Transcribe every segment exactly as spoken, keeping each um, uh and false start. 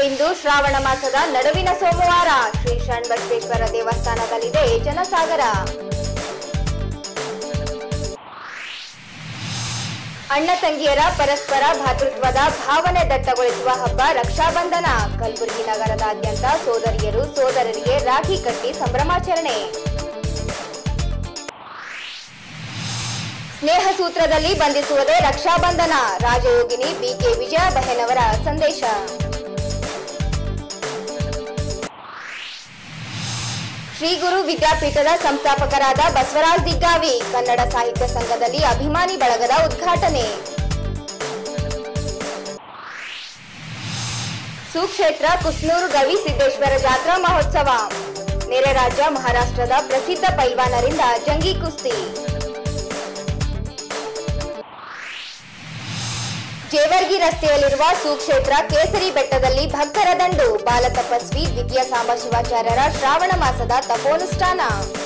ಇಂದು ಶ್ರಾವಣ ಮಾಸದ ನಡುವಿನ ಸೋಮವಾರ ಶ್ರೀ ಶರಣಬಸವೇಶ್ವರ ದೇವಸ್ಥಾನದಲ್ಲಿದೆ ಜನಸಾಗರ. ಅಣ್ಣ ತಂಗಿಯರ ಪರಸ್ಪರ ಭಾತೃತ್ವದ ಭಾವನೆ ದಟ್ಟಗೊಳಿಸುವ ಹಬ್ಬ ರಕ್ಷಾಬಂಧನ. ಕಲಬುರಗಿ ನಗರದಾದ್ಯಂತ ಸೋದರಿಯರು ಸೋದರರಿಗೆ ರಾಖಿ ಕಟ್ಟಿ ಸಂಭ್ರಮಾಚರಣೆ. ಸ್ನೇಹ ಸೂತ್ರದಲ್ಲಿ ಬಂಧಿಸುವುದೇ ರಕ್ಷಾಬಂಧನ. ರಾಜಯೋಗಿನಿ ಬಿಕೆ ವಿಜಯ ಬಹೆನವರ ಸಂದೇಶ. ಶ್ರೀ ಗುರು ವಿದ್ಯಾಪೀಠದ ಸಂಸ್ಥಾಪಕರಾದ ಬಸವರಾಜ ದಿಗ್ಗಾವಿ ಕನ್ನಡ ಸಾಹಿತ್ಯ ಸಂಘದಲ್ಲಿ ಅಭಿಮಾನಿ ಬಳಗದ ಉದ್ಘಾಟನೆ. ಸುಕ್ಷೇತ್ರ ಕುಸ್ನೂರು ಗವಿ ಸಿದ್ದೇಶ್ವರ ಜಾತ್ರಾ ಮಹೋತ್ಸವ. ನೆರೆ ರಾಜ್ಯ ಮಹಾರಾಷ್ಟ್ರದ ಪ್ರಸಿದ್ಧ ಪೈಲ್ವಾನರಿಂದ ಜಂಗಿ ಕುಸ್ತಿ. ಜೇವರ್ಗಿ ರಸ್ತೆಯಲ್ಲಿರುವ ಸುಕ್ಷೇತ್ರ ಕೇಸರಿ ಬೆಟ್ಟದಲ್ಲಿ ಭಕ್ತರ ದಂಡು. ಬಾಲತಪಸ್ವಿ ದ್ವಿತೀಯ ಸಾಂಬಶಿವಾಚಾರ್ಯರ ಶ್ರಾವಣ ಮಾಸದ ತಪೋನುಷ್ಠಾನ.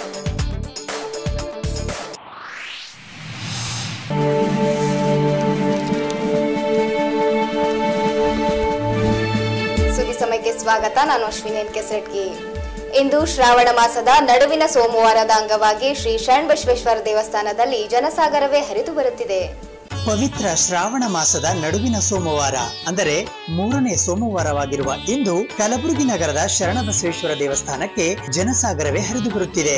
ಸುದ್ದಿ ಸಮಯಕ್ಕೆ ಸ್ವಾಗತ. ನಾನು ಅಶ್ವಿನಿ ಕೆಸರಟ್ಗಿ. ಇಂದು ಶ್ರಾವಣ ಮಾಸದ ನಡುವಿನ ಸೋಮವಾರದ ಅಂಗವಾಗಿ ಶ್ರೀ ಶರಣಬಸವೇಶ್ವರ ದೇವಸ್ಥಾನದಲ್ಲಿ ಜನಸಾಗರವೇ ಹರಿದು ಬರುತ್ತಿದೆ. ಪವಿತ್ರ ಶ್ರಾವಣ ಮಾಸದ ನಡುವಿನ ಸೋಮವಾರ ಅಂದರೆ ಮೂರನೇ ಸೋಮವಾರವಾಗಿರುವ ಇಂದು ಕಲಬುರಗಿ ನಗರದ ಶರಣಬಸವೇಶ್ವರ ದೇವಸ್ಥಾನಕ್ಕೆ ಜನಸಾಗರವೇ ಹರಿದು ಬರುತ್ತಿದೆ.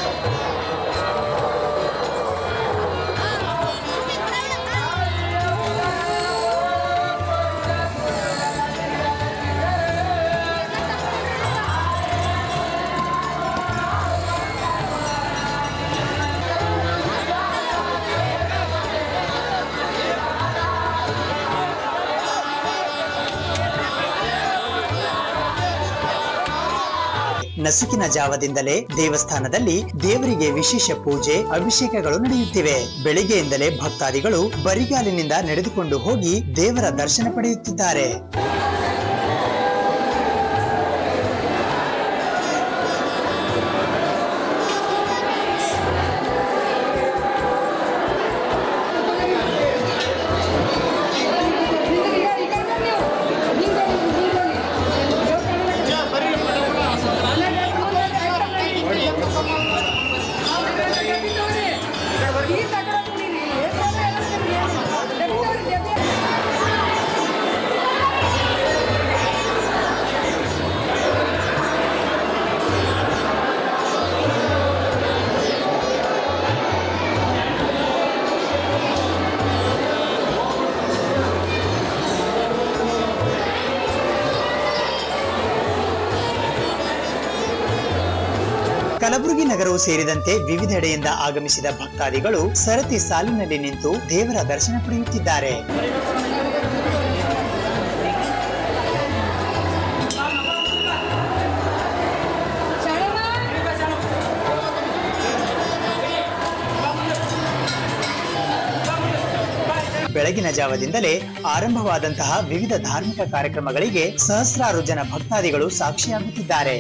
ನಸುಕಿನ ಜಾವದಿಂದಲೇ ದೇವಸ್ಥಾನದಲ್ಲಿ ದೇವರಿಗೆ ವಿಶೇಷ ಪೂಜೆ ಅಭಿಷೇಕಗಳು ನಡೆಯುತ್ತಿವೆ. ಬೆಳಿಗ್ಗೆಯಿಂದಲೇ ಭಕ್ತಾದಿಗಳು ಬರಿಗಾಲಿನಿಂದ ನಡೆದುಕೊಂಡು ಹೋಗಿ ದೇವರ ದರ್ಶನ ಪಡೆಯುತ್ತಿದ್ದಾರೆ. ಕಲಬುರಗಿ ನಗರವು ಸೇರಿದಂತೆ ವಿವಿಧೆಡೆಯಿಂದ ಆಗಮಿಸಿದ ಭಕ್ತಾದಿಗಳು ಸರತಿ ಸಾಲಿನಲ್ಲಿ ನಿಂತು ದೇವರ ದರ್ಶನ ಪಡೆಯುತ್ತಿದ್ದಾರೆ. ಬೆಳಗಿನ ಜಾವದಿಂದಲೇ ಆರಂಭವಾದಂತಹ ವಿವಿಧ ಧಾರ್ಮಿಕ ಕಾರ್ಯಕ್ರಮಗಳಿಗೆ ಸಹಸ್ರಾರು ಜನ ಭಕ್ತಾದಿಗಳು ಸಾಕ್ಷಿಯಾಗುತ್ತಿದ್ದಾರೆ.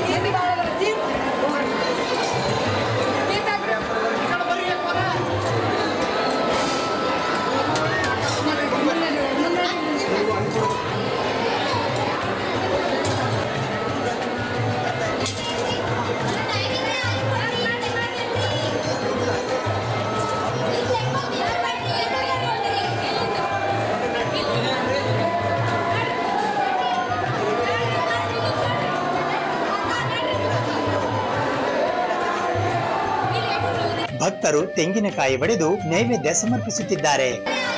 ಭಕ್ತರು ತೆಂಗಿನಕಾಯಿ ಒಡೆದು ನೈವೇದ್ಯ ಸಮರ್ಪಿಸುತ್ತಿದ್ದಾರೆ.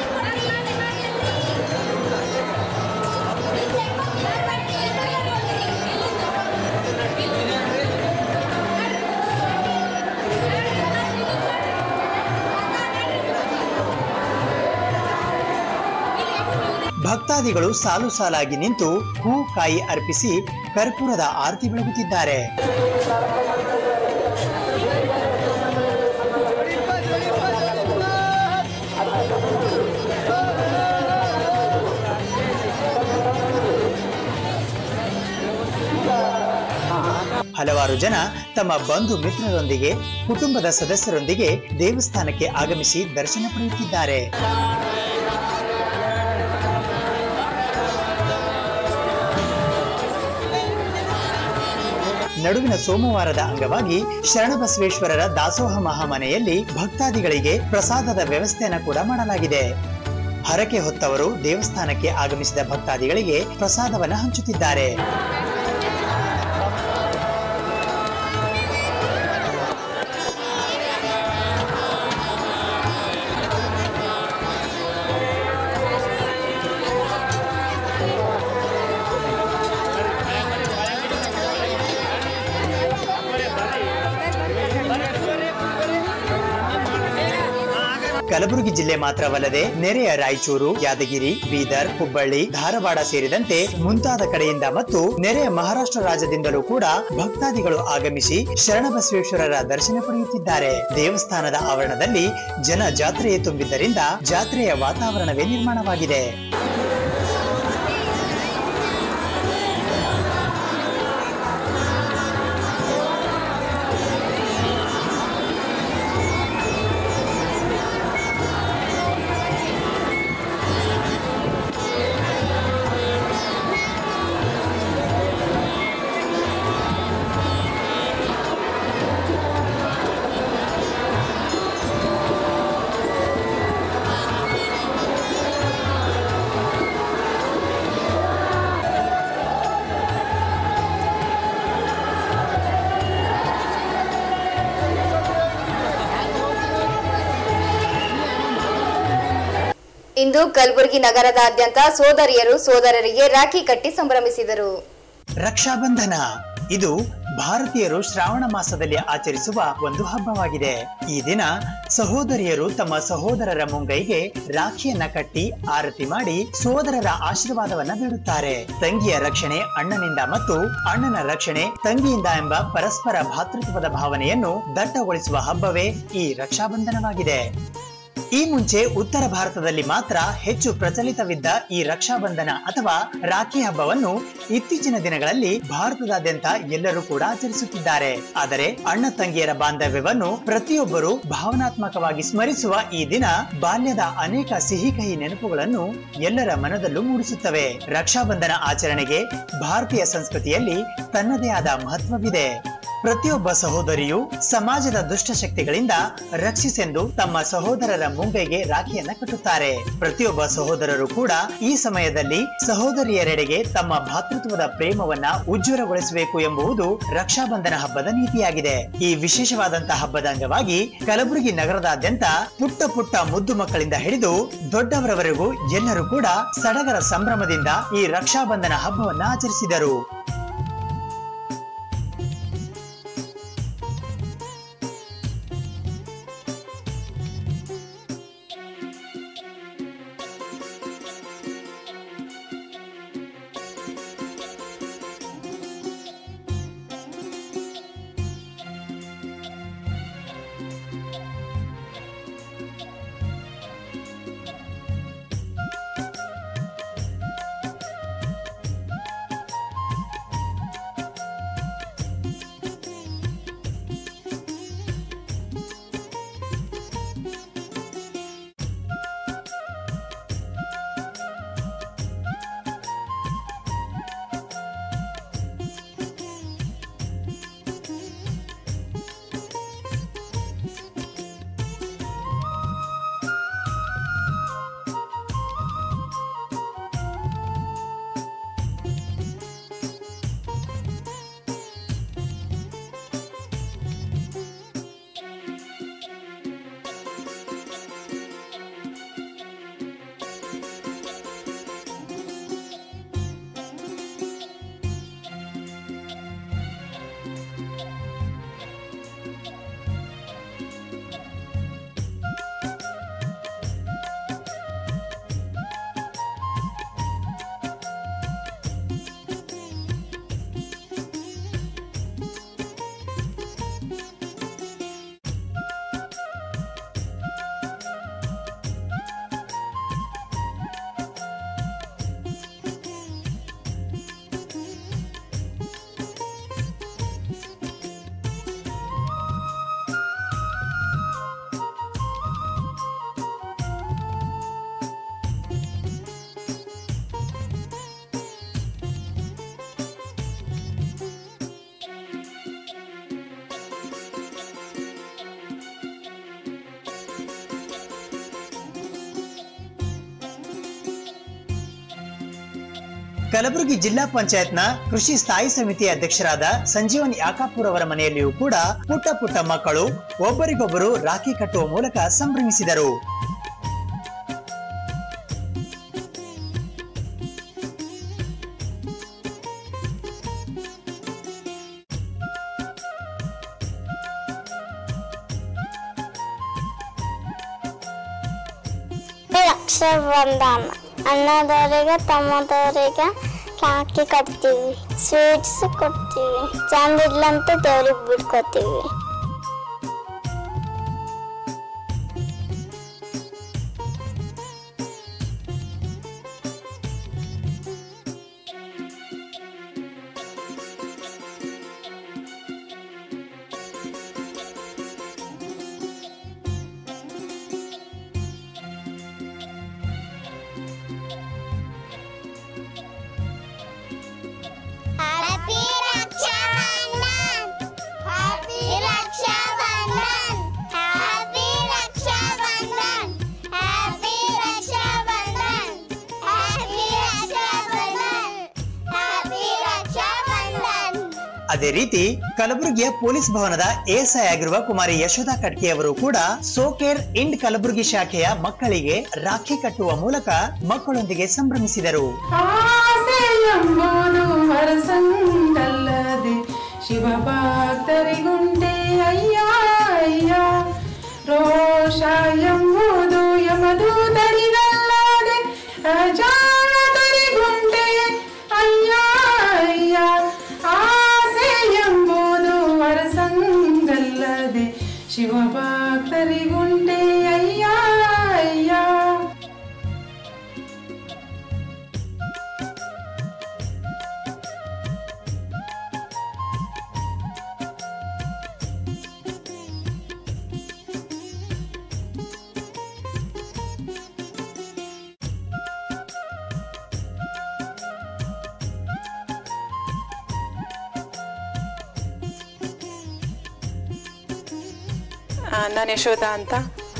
ಭಕ್ತಾದಿಗಳು ಸಾಲು ಸಾಲಾಗಿ ನಿಂತು ಹೂ ಕಾಯಿ ಅರ್ಪಿಸಿ ಕರ್ಪೂರದ ಆರತಿ ಬೆಳಗುತ್ತಿದ್ದಾರೆ. ಹಲವಾರು ಜನ ತಮ್ಮ ಬಂಧು ಮಿತ್ರರೊಂದಿಗೆ ಕುಟುಂಬದ ಸದಸ್ಯರೊಂದಿಗೆ ದೇವಸ್ಥಾನಕ್ಕೆ ಆಗಮಿಸಿ ದರ್ಶನ ಪಡೆಯುತ್ತಿದ್ದಾರೆ. ನಡುವಿನ ಸೋಮವಾರದ ಅಂಗವಾಗಿ ಶರಣಬಸವೇಶ್ವರರ ದಾಸೋಹ ಮಹಾಮನೆಯಲ್ಲಿ ಭಕ್ತಾದಿಗಳಿಗೆ ಪ್ರಸಾದದ ವ್ಯವಸ್ಥೆಯನ್ನು ಕೂಡ ಮಾಡಲಾಗಿದೆ. ಹರಕೆ ಹೊತ್ತವರು ದೇವಸ್ಥಾನಕ್ಕೆ ಆಗಮಿಸಿದ ಭಕ್ತಾದಿಗಳಿಗೆ ಪ್ರಸಾದವನ್ನು ಹಂಚುತ್ತಿದ್ದಾರೆ. ಕಲಬುರಗಿ ಜಿಲ್ಲೆ ಮಾತ್ರವಲ್ಲದೆ ನೆರೆಯ ರಾಯಚೂರು, ಯಾದಗಿರಿ, ಬೀದರ್, ಹುಬ್ಬಳ್ಳಿ, ಧಾರವಾಡ ಸೇರಿದಂತೆ ಮುಂತಾದ ಕಡೆಯಿಂದ ಮತ್ತು ನೆರೆಯ ಮಹಾರಾಷ್ಟ್ರ ರಾಜ್ಯದಿಂದಲೂ ಕೂಡ ಭಕ್ತಾದಿಗಳು ಆಗಮಿಸಿ ಶರಣಬಸವೇಶ್ವರರ ದರ್ಶನ ಪಡೆಯುತ್ತಿದ್ದಾರೆ. ದೇವಸ್ಥಾನದ ಆವರಣದಲ್ಲಿ ಜನ ಜಾತ್ರೆಯೇ ತುಂಬಿದ್ದರಿಂದ ಜಾತ್ರೆಯ ವಾತಾವರಣವೇ ನಿರ್ಮಾಣವಾಗಿದೆ. ಇಂದು ಕಲಬುರಗಿ ನಗರದಾದ್ಯಂತ ಸೋದರಿಯರು ಸೋದರರಿಗೆ ರಾಖಿ ಕಟ್ಟಿ ಸಂಭ್ರಮಿಸಿದರು. ರಕ್ಷಾಬಂಧನ ಇದು ಭಾರತೀಯರು ಶ್ರಾವಣ ಮಾಸದಲ್ಲಿ ಆಚರಿಸುವ ಒಂದು ಹಬ್ಬವಾಗಿದೆ. ಈ ದಿನ ಸಹೋದರಿಯರು ತಮ್ಮ ಸಹೋದರರ ಮುಂಗೈಗೆ ರಾಖಿಯನ್ನ ಕಟ್ಟಿ ಆರತಿ ಮಾಡಿ ಸೋದರರ ಆಶೀರ್ವಾದವನ್ನ ಬೇಡುತ್ತಾರೆ. ತಂಗಿಯ ರಕ್ಷಣೆ ಅಣ್ಣನಿಂದ ಮತ್ತು ಅಣ್ಣನ ರಕ್ಷಣೆ ತಂಗಿಯಿಂದ ಎಂಬ ಪರಸ್ಪರ ಭಾತೃತ್ವದ ಭಾವನೆಯನ್ನು ದಟ್ಟಗೊಳಿಸುವ ಹಬ್ಬವೇ ಈ ರಕ್ಷಾಬಂಧನವಾಗಿದೆ. ಈ ಮುಂಚೆ ಉತ್ತರ ಭಾರತದಲ್ಲಿ ಮಾತ್ರ ಹೆಚ್ಚು ಪ್ರಚಲಿತವಿದ್ದ ಈ ರಕ್ಷಾಬಂಧನ ಅಥವಾ ರಾಖಿ ಹಬ್ಬವನ್ನು ಇತ್ತೀಚಿನ ದಿನಗಳಲ್ಲಿ ಭಾರತದಾದ್ಯಂತ ಎಲ್ಲರೂ ಕೂಡ ಆಚರಿಸುತ್ತಿದ್ದಾರೆ. ಆದರೆ ಅಣ್ಣ ತಂಗಿಯರ ಬಾಂಧವ್ಯವನ್ನು ಪ್ರತಿಯೊಬ್ಬರು ಭಾವನಾತ್ಮಕವಾಗಿ ಸ್ಮರಿಸುವ ಈ ದಿನ ಬಾಲ್ಯದ ಅನೇಕ ಸಿಹಿ ಕಹಿ ನೆನಪುಗಳನ್ನು ಎಲ್ಲರ ಮನದಲ್ಲೂ ಮೂಡಿಸುತ್ತವೆ. ರಕ್ಷಾಬಂಧನ ಆಚರಣೆಗೆ ಭಾರತೀಯ ಸಂಸ್ಕೃತಿಯಲ್ಲಿ ತನ್ನದೇ ಆದ ಮಹತ್ವವಿದೆ. ಪ್ರತಿಯೊಬ್ಬ ಸಹೋದರಿಯು ಸಮಾಜದ ದುಷ್ಟಶಕ್ತಿಗಳಿಂದ ರಕ್ಷಿಸೆಂದು ತಮ್ಮ ಸಹೋದರರ ಮುಂಗೈಗೆ ರಾಖಿಯನ್ನ ಕಟ್ಟುತ್ತಾರೆ. ಪ್ರತಿಯೊಬ್ಬ ಸಹೋದರರು ಕೂಡ ಈ ಸಮಯದಲ್ಲಿ ಸಹೋದರಿಯರೆಡೆಗೆ ತಮ್ಮ ಭಾತೃತ್ವದ ಪ್ರೇಮವನ್ನ ಉಜ್ವಲಗೊಳಿಸಬೇಕು ಎಂಬುದು ರಕ್ಷಾಬಂಧನ ಹಬ್ಬದ ನೀತಿಯಾಗಿದೆ. ಈ ವಿಶೇಷವಾದಂತಹ ಹಬ್ಬದ ಅಂಗವಾಗಿ ಕಲಬುರಗಿ ನಗರದಾದ್ಯಂತ ಪುಟ್ಟ ಪುಟ್ಟ ಮುದ್ದು ಮಕ್ಕಳಿಂದ ಹಿಡಿದು ದೊಡ್ಡವರವರೆಗೂ ಎಲ್ಲರೂ ಕೂಡ ಸಡಗರ ಸಂಭ್ರಮದಿಂದ ಈ ರಕ್ಷಾಬಂಧನ ಹಬ್ಬವನ್ನ ಆಚರಿಸಿದರು. ಕಲಬುರಗಿ ಜಿಲ್ಲಾ ಪಂಚಾಯತ್ನ ಕೃಷಿ ಸ್ಥಾಯಿ ಸಮಿತಿ ಅಧ್ಯಕ್ಷರಾದ ಸಂಜೀವನ್ ಯಾಕಾಪುರ್ ಅವರ ಮನೆಯಲ್ಲಿಯೂ ಕೂಡ ಪುಟ್ಟ ಪುಟ್ಟ ಮಕ್ಕಳು ಒಬ್ಬರಿಗೊಬ್ಬರು ರಾಖಿ ಕಟ್ಟುವ ಮೂಲಕ ಸಂಭ್ರಮಿಸಿದರು. ರಕ್ಷಾಬಂಧನ ಅಣ್ಣದವರಿಗೆ ತಮ್ಮದವರಿಗೆ ರಾಖಿ ಕಟ್ತೀವಿ, ಸ್ವೀಟ್ಸ್ ಕೊಡ್ತೀವಿ, ಚಂದ ಇಡ್ಲಂತ ದೇವ್ರಿಗೆ ಬಿಡ್ಕೊತೀವಿ. ಅದೇ ರೀತಿ ಕಲಬುರಗಿಯ ಪೊಲೀಸ್ ಭವನದ ಎಎಸ್ಐ ಆಗಿರುವ ಕುಮಾರಿ ಯಶೋಧ ಕಟ್ಕೆ ಅವರು ಕೂಡ ಸೋಕೇರ್ ಇಂಡ್ ಕಲಬುರಗಿ ಶಾಖೆಯ ಮಕ್ಕಳಿಗೆ ರಾಖಿ ಕಟ್ಟುವ ಮೂಲಕ ಮಕ್ಕಳೊಂದಿಗೆ ಸಂಭ್ರಮಿಸಿದರು. ಶಿವ ಭಕ್ತರಿಗುಂಟೆ ಅಯ್ಯ ಅಯ್ಯ ರೋಷ ಎಂಬುದು ಯಮದೂತರಿಗಲ್ಲದೆ ಅಜಾತರಿಗುಂಟೆ ಅಯ್ಯ ಅಯ್ಯ ಆಸೆ ಎಂಬುದು ವರಸಂಗಲ್ಲದೆ ಶಿವ ಭಕ್ತರಿಗುಂಟೆ ಅಯ್ಯ ಅಯ್ಯ. ನಾನು ಯಶೋಧ ಅಂತ.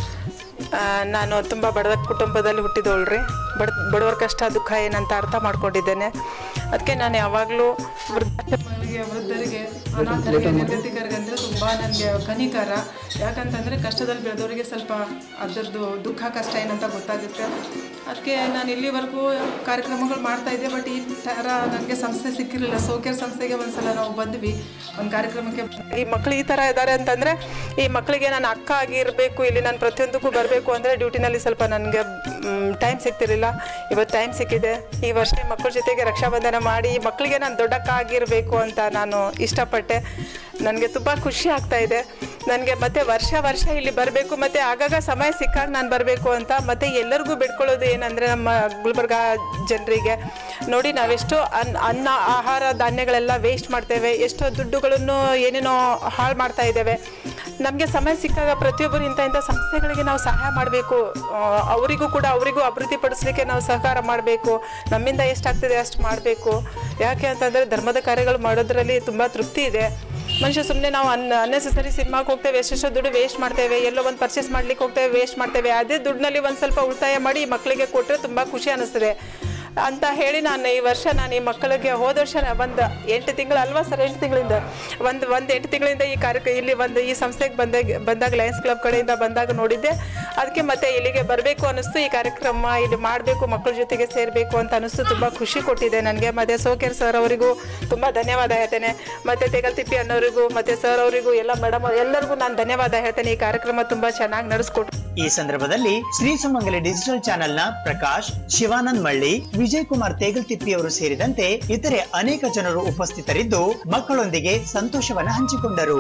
ನಾನು ತುಂಬ ಬಡವ ಕುಟುಂಬದಲ್ಲಿ ಹುಟ್ಟಿದವಳ್ರಿ. ಬಡ ಬಡವರ ಕಷ್ಟ ದುಃಖ ಏನಂತ ಅರ್ಥ ಮಾಡ್ಕೊಂಡಿದ್ದೇನೆ. ಅದಕ್ಕೆ ನಾನು ಯಾವಾಗಲೂ ವೃದ್ಧಾಶ್ರಮಗಳಿಗೆ ವೃದ್ಧರಿಗೆ ಅನಾಥರಿಗೆ ನಿರ್ಗತಿಕರಿಗೆ ಅಂದರೆ ತುಂಬ ನನಗೆ ಕನಿಕರ. ಯಾಕಂತಂದರೆ ಕಷ್ಟದಲ್ಲಿ ಬೆಳೆದವರಿಗೆ ಸ್ವಲ್ಪ ಅದರದ್ದು ದುಃಖ ಕಷ್ಟ ಏನಂತ ಗೊತ್ತಾಗುತ್ತೆ. ಅದಕ್ಕೆ ನಾನು ಇಲ್ಲಿವರೆಗೂ ಕಾರ್ಯಕ್ರಮಗಳು ಮಾಡ್ತಾಯಿದ್ದೆ. ಬಟ್ ಈ ಥರ ನನಗೆ ಸಂಸ್ಥೆ ಸಿಕ್ಕಿರಲಿಲ್ಲ. ಸೋಕೇರ್ ಸಂಸ್ಥೆಗೆ ಒಂದು ಸಲ ನಾವು ಬಂದ್ವಿ ಒಂದು ಕಾರ್ಯಕ್ರಮಕ್ಕೆ. ಈ ಮಕ್ಕಳು ಈ ಥರ ಇದ್ದಾರೆ ಅಂತಂದರೆ ಈ ಮಕ್ಕಳಿಗೆ ನಾನು ಅಕ್ಕ ಆಗಿರಬೇಕು, ಇಲ್ಲಿ ನಾನು ಪ್ರತಿಯೊಂದಕ್ಕೂ ಬರಬೇಕು ಅಂದರೆ ಡ್ಯೂಟಿನಲ್ಲಿ ಸ್ವಲ್ಪ ನನಗೆ ಟೈಮ್ ಸಿಗ್ತಿರಲಿಲ್ಲ. ಇವತ್ತು ಟೈಮ್ ಸಿಕ್ಕಿದೆ. ಈ ವರ್ಷ ಮಕ್ಕಳ ಜೊತೆಗೆ ರಕ್ಷಾಬಂಧನ ಮಾಡಿ ಈ ಮಕ್ಕಳಿಗೆ ನಾನು ದೊಡ್ಡಕ್ಕ ಆಗಿರಬೇಕು ಅಂತ ನಾನು ಇಷ್ಟಪಟ್ಟೆ. ನನಗೆ ತುಂಬ ಖುಷಿ ಆಗ್ತಾಯಿದೆ. ನನಗೆ ಮತ್ತೆ ವರ್ಷ ವರ್ಷ ಇಲ್ಲಿ ಬರಬೇಕು, ಮತ್ತು ಆಗಾಗ ಸಮಯ ಸಿಕ್ಕಾಗ ನಾನು ಬರಬೇಕು ಅಂತ. ಮತ್ತು ಎಲ್ಲರಿಗೂ ಬಿಡ್ಕೊಳ್ಳೋದು ಏನಂದರೆ ನಮ್ಮ ಗುಲ್ಬರ್ಗ ಜನರಿಗೆ ನೋಡಿ, ನಾವೆಷ್ಟೋ ಅನ್ನ ಅನ್ನ ಆಹಾರ ಧಾನ್ಯಗಳೆಲ್ಲ ವೇಸ್ಟ್ ಮಾಡ್ತೇವೆ, ಎಷ್ಟೋ ದುಡ್ಡುಗಳನ್ನು ಏನೇನೋ ಹಾಳು ಮಾಡ್ತಾ ಇದ್ದೇವೆ. ನಮಗೆ ಸಮಯ ಸಿಕ್ಕಾಗ ಪ್ರತಿಯೊಬ್ಬರು ಇಂಥ ಇಂಥ ಸಂಸ್ಥೆಗಳಿಗೆ ನಾವು ಸಹಾಯ ಮಾಡಬೇಕು. ಅವರಿಗೂ ಕೂಡ ಅವರಿಗೂ ಅಭಿವೃದ್ಧಿಪಡಿಸಲಿಕ್ಕೆ ನಾವು ಸಹಕಾರ ಮಾಡಬೇಕು. ನಮ್ಮಿಂದ ಎಷ್ಟಾಗ್ತದೆ ಅಷ್ಟು ಮಾಡಬೇಕು. ಯಾಕೆ ಅಂತಂದರೆ ಧರ್ಮದ ಕಾರ್ಯಗಳು ಮಾಡೋದ್ರಲ್ಲಿ ತುಂಬ ತೃಪ್ತಿ ಇದೆ. ಮನುಷ್ಯ ಸುಮ್ಮನೆ ನಾವು ಅನ್ ಅನ್ನೆಸೆಸರಿ ಸಿನಿಮಾಗೆ ಹೋಗ್ತೇವೆ, ಎಷ್ಟೆಷ್ಟೋ ದುಡ್ಡು ವೇಸ್ಟ್ ಮಾಡ್ತೇವೆ, ಎಲ್ಲೋ ಒಂದು ಪರ್ಚೇಸ್ ಮಾಡ್ಲಿಕ್ಕೆ ಹೋಗ್ತೇವೆ, ವೇಸ್ಟ್ ಮಾಡ್ತೇವೆ. ಅದೇ ದುಡ್ಡಿನಲ್ಲಿ ಒಂದು ಸ್ವಲ್ಪ ಉಳಿತಾಯ ಮಾಡಿ ಮಕ್ಕಳಿಗೆ ಕೊಟ್ಟರೆ ತುಂಬ ಖುಷಿ ಅನ್ನಿಸ್ತದೆ ಅಂತ ಹೇಳಿ ನಾನು ಈ ವರ್ಷ ನಾನು ಈ ಮಕ್ಕಳಿಗೆ ಹೋದ ವರ್ಷ ಒಂದು ಎಂಟು ತಿಂಗಳು ಅಲ್ವಾ ಸರ್ ಎಂಟು ತಿಂಗಳಿಂದ ಒಂದು ಒಂದು ಎಂಟು ತಿಂಗಳಿಂದ ಈ ಕಾರ್ಯಕ್ರಮ ಇಲ್ಲಿ ಒಂದು ಈ ಸಂಸ್ಥೆಗೆ ಬಂದಾಗ ಬಂದಾಗ ಲಯನ್ಸ್ ಕ್ಲಬ್ ಕಡೆಯಿಂದ ಬಂದಾಗ ನೋಡಿದ್ದೆ. ಅದಕ್ಕೆ ಮತ್ತೆ ಇಲ್ಲಿಗೆ ಬರಬೇಕು ಅನ್ನಿಸ್ತು. ಈ ಕಾರ್ಯಕ್ರಮ ಇಲ್ಲಿ ಮಾಡಬೇಕು, ಮಕ್ಕಳ ಜೊತೆಗೆ ಸೇರಬೇಕು ಅಂತ ಅನ್ನಿಸ್ತು. ತುಂಬ ಖುಷಿ ಕೊಟ್ಟಿದೆ ನನಗೆ. ಮತ್ತು ಸೋಕೇರ್ ಸರ್ ಅವರಿಗೂ ತುಂಬ ಧನ್ಯವಾದ ಹೇಳ್ತೇನೆ. ಮತ್ತು ತೆಗಲ್ತಿಪ್ಪಿ ಅನ್ನೋರಿಗೂ ಮತ್ತು ಸರ್ ಅವರಿಗೂ ಎಲ್ಲ ಮೇಡಮ್ ಎಲ್ಲರಿಗೂ ನಾನು ಧನ್ಯವಾದ ಹೇಳ್ತೇನೆ. ಈ ಕಾರ್ಯಕ್ರಮ ತುಂಬ ಚೆನ್ನಾಗಿ ನಡೆಸ್ಕೊಟ್ರು. ಈ ಸಂದರ್ಭದಲ್ಲಿ ಶ್ರೀ ಸುಮಂಗಲಿ ಡಿಜಿಟಲ್ ಚಾನೆಲ್ ನ ಪ್ರಕಾಶ್, ಶಿವಾನಂದ್ ಮಳ್ಳಿ, ವಿಜಯ್ ಕುಮಾರ್ ತೇಗಲ್ತಿಪ್ಪಿ ಅವರು ಸೇರಿದಂತೆ ಇತರೆ ಅನೇಕ ಜನರು ಉಪಸ್ಥಿತರಿದ್ದು ಮಕ್ಕಳೊಂದಿಗೆ ಸಂತೋಷವನ್ನ ಹಂಚಿಕೊಂಡರು.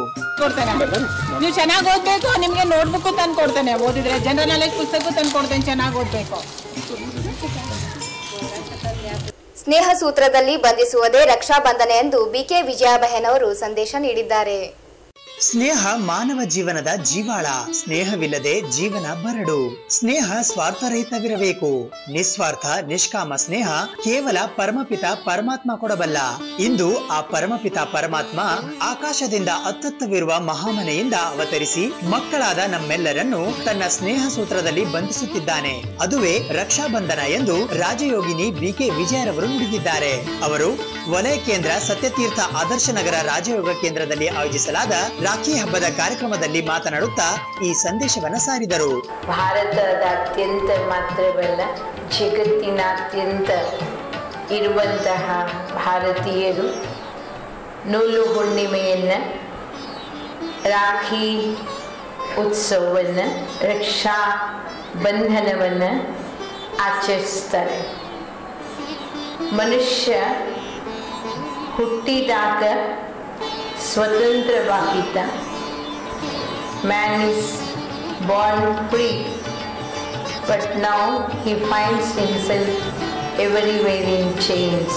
ನೀವು ಚೆನ್ನಾಗಿ ಓದ್ಬೇಕು, ನಿಮ್ಗೆ ನೋಟ್ಬುಕ್ ತಂದು ಕೊಡ್ತೇನೆ, ಓದಿದ್ರೆ ಜನರಲ್ ನಾಲೆಜ್ ಪುಸ್ತಕ ತಂದು ಕೊಡ್ತೇನೆ, ಚೆನ್ನಾಗಿ ಓದ್ಬೇಕು. ಸ್ನೇಹ ಸೂತ್ರದಲ್ಲಿ ಬಂಧಿಸುವುದೇ ರಕ್ಷಾಬಂಧನ ಎಂದು ಬಿಕೆ ವಿಜಯಾಬಹನ್ ಅವರು ಸಂದೇಶ ನೀಡಿದ್ದಾರೆ. ಸ್ನೇಹ ಮಾನವ ಜೀವನದ ಜೀವಾಳ. ಸ್ನೇಹವಿಲ್ಲದೆ ಜೀವನ ಬರಡು. ಸ್ನೇಹ ಸ್ವಾರ್ಥರಹಿತವಿರಬೇಕು. ನಿಸ್ವಾರ್ಥ ನಿಷ್ಕಾಮ ಸ್ನೇಹ ಕೇವಲ ಪರಮಪಿತ ಪರಮಾತ್ಮ ಕೊಡಬಲ್ಲ. ಇಂದು ಆ ಪರಮಪಿತ ಪರಮಾತ್ಮ ಆಕಾಶದಿಂದ ಅತ್ತತ್ತವಿರುವ ಮಹಾಮನೆಯಿಂದ ಅವತರಿಸಿ ಮಕ್ಕಳಾದ ನಮ್ಮೆಲ್ಲರನ್ನು ತನ್ನ ಸ್ನೇಹ ಸೂತ್ರದಲ್ಲಿ ಬಂಧಿಸುತ್ತಿದ್ದಾನೆ. ಅದುವೇ ರಕ್ಷಾ ಬಂಧನ ಎಂದು ರಾಜಯೋಗಿನಿ ಬಿ ಕೆ ವಿಜಯರವರು ನುಡಿದಿದ್ದಾರೆ. ಅವರು ವಲಯ ಕೇಂದ್ರ ಸತ್ಯತೀರ್ಥ ಆದರ್ಶ ನಗರ ರಾಜಯೋಗ ಕೇಂದ್ರದಲ್ಲಿ ಆಯೋಜಿಸಲಾದ ರಾಖಿ ಹಬ್ಬದ ಕಾರ್ಯಕ್ರಮದಲ್ಲಿ ಮಾತನಾಡುತ್ತಾ ಈ ಸಂದೇಶವನ್ನ ಸಾರಿದರು. ಭಾರತದ ಅತ್ಯಂತ ಮಾತ್ರವಲ್ಲ, ಜಗತ್ತಿನಾದ್ಯಂತ ಇರುವಂತಹ ಭಾರತೀಯರು ನೂಲು ಹುಣ್ಣಿಮೆಯನ್ನ, ರಾಖಿ ಉತ್ಸವವನ್ನ, ರಕ್ಷಾ ಬಂಧನವನ್ನ ಆಚರಿಸ್ತಾರೆ. ಮನುಷ್ಯ ಹುಟ್ಟಿದಾಗ ಸ್ವತಂತ್ರವಾಗಿದ್ದ. Man is born free, but now he finds himself everywhere in chains.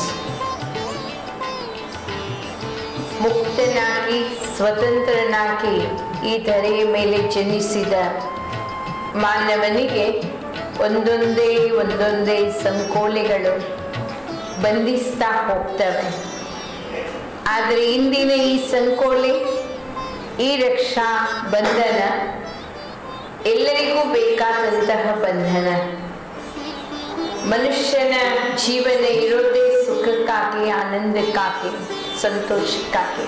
ಮುಕ್ತನಾಗಿ ಸ್ವತಂತ್ರನಾಗಿ ಈ ಧರೆಯ ಮೇಲೆ ಜನಿಸಿದ ಮಾನವನಿಗೆ ಒಂದೊಂದೇ ಒಂದೊಂದೇ ಸಂಕೋಲೆಗಳು ಬಂಧಿಸ್ತಾ ಹೋಗ್ತವೆ. ಆದರೆ ಇಂದಿನ ಈ ಸಂಕೋಲೆ, ಈ ರಕ್ಷಾ ಬಂಧನ ಎಲ್ಲರಿಗೂ ಬೇಕಾದಂತಹ ಬಂಧನ. ಮನುಷ್ಯನ ಜೀವನ ಇರೋದೇ ಸುಖಕ್ಕಾಗಿ, ಆನಂದಕ್ಕಾಗಿ, ಸಂತೋಷಕ್ಕಾಗಿ.